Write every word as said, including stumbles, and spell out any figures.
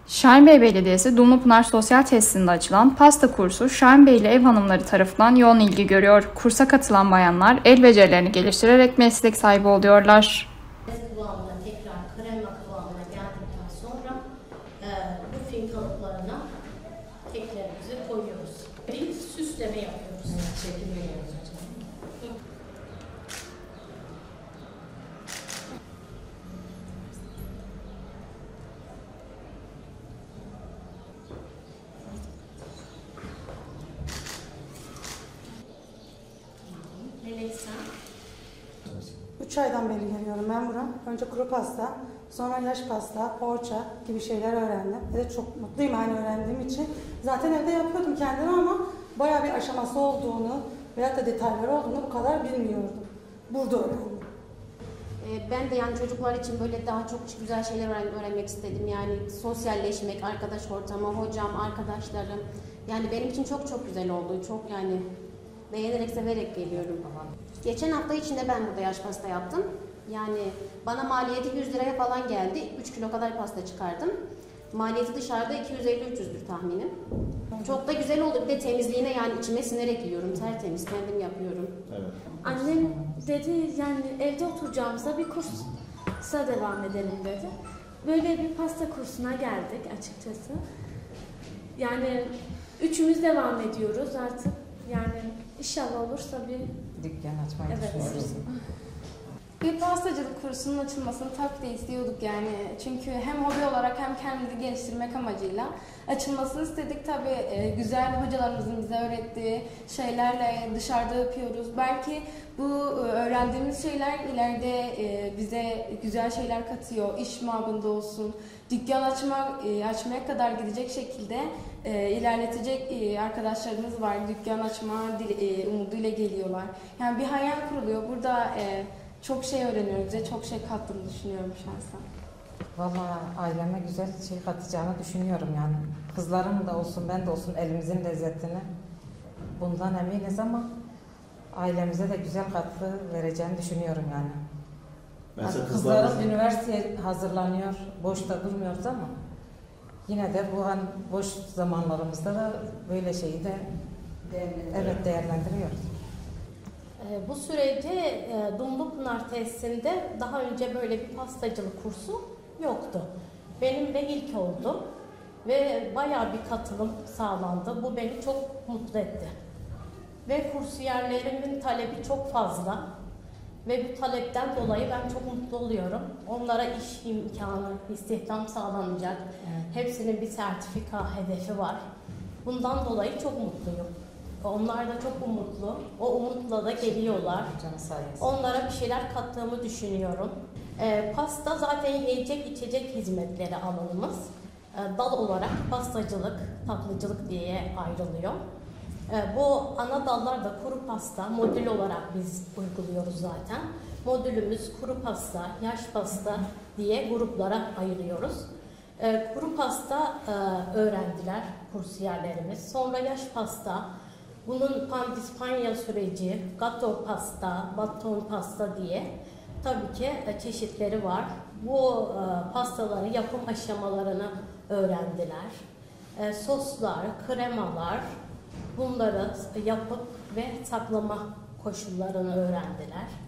Şahinbey Belediyesi Dumlupınar Sosyal Tesisinde açılan pasta kursu Şahinbeyli ev hanımları tarafından yoğun ilgi görüyor. Kursa katılan bayanlar el becerilerini geliştirerek meslek sahibi oluyorlar. Kıvamına tekrar krema kıvamına geldikten sonra e, bu fin kalıplarına keklerimizi koyuyoruz. Bir süsleme yapıyoruz. Evet, şekil veriyoruz hocam. Üç aydan beri geliyorum ben buraya. Önce kuru pasta, sonra yaş pasta, poğaça gibi şeyler öğrendim. Ve çok mutluyum hani öğrendiğim için. Zaten evde yapıyordum kendime ama bayağı bir aşaması olduğunu veyahut da detayları olduğunu bu kadar bilmiyordum. Burada öğrendim. Ben de yani çocuklar için böyle daha çok güzel şeyler öğrenmek istedim. Yani sosyalleşmek, arkadaş ortamı, hocam, arkadaşlarım. Yani benim için çok çok güzel oldu. Çok yani beğenerek, severek geliyorum. Geçen hafta içinde ben burada yaş pasta yaptım. Yani bana maliyeti yüz liraya falan geldi. üç kilo kadar pasta çıkardım. Maliyeti dışarıda iki yüz elli üç yüzdür tahminim. Çok da güzel oldu. Bir de temizliğine yani içime sinerek yiyorum. Tertemiz, kendim yapıyorum. Evet. Annem dedi yani evde oturacağımıza bir kursa devam edelim dedi. Böyle bir pasta kursuna geldik açıkçası. Yani üçümüz devam ediyoruz artık. Yani inşallah olursa bir dükkan açmayı evet. düşünüyoruz. Bir pastacılık kursunun açılmasını tabii de istiyorduk yani. Çünkü hem hobi olarak hem kendimizi geliştirmek amacıyla açılmasını istedik. Tabii e, güzel hocalarımızın bize öğrettiği şeylerle dışarıda yapıyoruz. Belki bu e, öğrendiğimiz şeyler ileride e, bize güzel şeyler katıyor. İş mabında olsun, dükkan açma, e, açmaya kadar gidecek şekilde e, ilerletecek e, arkadaşlarımız var. Dükkan açma e, umuduyla geliyorlar. Yani bir hayal kuruluyor. Burada e, çok şey öğreniyoruz. Bize çok şey kattığını düşünüyorum şahsen. Vallahi aileme güzel şey katacağını düşünüyorum yani. Kızlarım da olsun, ben de olsun elimizin lezzetini bundan eminiz ama ailemize de güzel katkı vereceğini düşünüyorum yani. Mesela Kızlarım kızlarımız... üniversiteye hazırlanıyor, boşta durmuyoruz ama yine de bu an boş zamanlarımızda da böyle şeyi de evet değerlendiriyoruz. Bu sürece Dumlupınar tesisinde daha önce böyle bir pastacılık kursu yoktu. Benim de ilk oldu ve bayağı bir katılım sağlandı. Bu beni çok mutlu etti. Ve kursiyerlerimin talebi çok fazla ve bu talepten dolayı ben çok mutlu oluyorum. Onlara iş imkanı, istihdam sağlanacak. Evet. Hepsinin bir sertifika hedefi var. Bundan dolayı çok mutluyum. Onlar da çok umutlu. O umutla da geliyorlar. Onlara bir şeyler kattığımı düşünüyorum. E, pasta zaten yiyecek içecek hizmetleri alanımız. E, dal olarak pastacılık, tatlıcılık diye ayrılıyor. E, bu ana dallar da kuru pasta, modül olarak biz uyguluyoruz zaten. Modülümüz kuru pasta, yaş pasta diye gruplara ayırıyoruz. E, kuru pasta e, öğrendiler kursiyerlerimiz. Sonra yaş pasta, bunun pandispanya süreci, gato pasta, baton pasta diye tabii ki çeşitleri var. Bu e, pastaları yapım aşamalarını öğrendiler. E, soslar, kremalar, bunları yapıp ve saklama koşullarını öğrendiler.